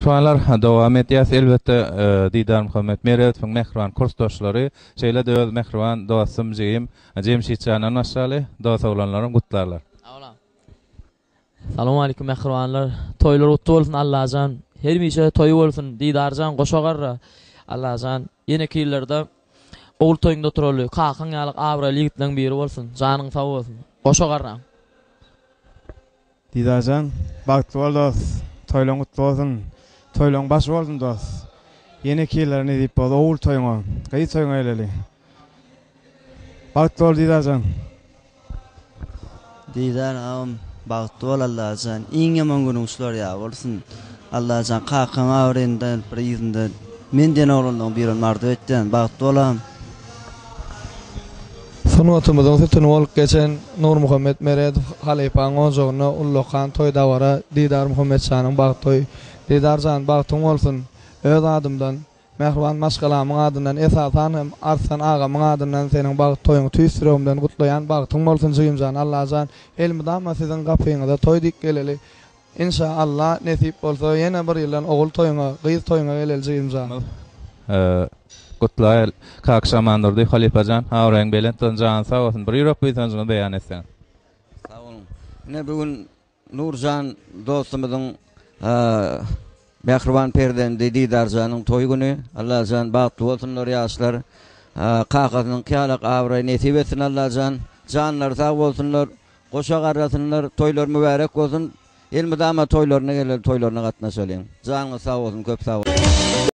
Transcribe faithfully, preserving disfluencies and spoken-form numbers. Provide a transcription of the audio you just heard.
Mehribanlar dowam etýär. Elbetde Didar Muhammed Meredowyň mehriban kursdaşlary, şeýle de öz mehriban dostum Jeyim, Jemşit Canan aşaly, dost oglanlaryň gutlarlar. Salamu aleykum mehribanlar. Toylar gutly bolsun Allahjan. Her meşe toy bolsun Didarjan goşagarra. Allahjan ýene killerde oğul toyunda turally. Kakan ýalyk abra ligitleň biri bolsun. Janyň sag bolsun. Goşagarra. Didarjan bagtly bol dost. Toylaň gutly bolsun. Toylaň baş bolsun dost. Ýene killerini diýip bol oğul toyuňa. Gaý toyuňa eleli. Bagtly bol Didarjan. Didar am bagtly bol Allahjan. Iň ýaman günüňizler ýa bolsun. Allahjan kakan awryndan bir ýyzynda menden oğlandan biri mardy etden bagtly bolam. Sunatymyzyň sütüni bolup geçen Nur Muhammed Meredow halipaň oňjogyna ullakan toy dawara Didar Muhammed Şanyň bagty toy. Didarjan bagtyň bolsun. Öz adymdan mehriban maşgalamyň adyndan esasan hem Arslan agamyň adyndan seniň bagty toýuňy tüýsüremden gutlaýan bagtyň bolsun Jyýymjan. Allahjan elmidama siziň gapyňyza toy dik geleli. İnşallah nesip bolsa ýene bir ýylan oğul toýuňa, gyz toýuňa geleli Jyýymjan. Eee Gutlaýar kakşamandyrdy Halipajan, awraň bilen tanjan sag bolsun. Bir ýok biýsanjyny beýan etsen. Sag bolun. Ine bugün Nurjan dostumyzyň eee mehriban perdendi Didarjanyň toý güni. Allahjan bagtly bolsunlar ýaşlar. Kakasynyň kyalak awra nesip etsin Allahjan. Janlar sag bolsunlar, goşa garrasynlar, toýlar mübarek bolsun. Elmidama toýlaryna gelip toýlaryna gatnaşalym. Janyňyz sag bolsun, köp sag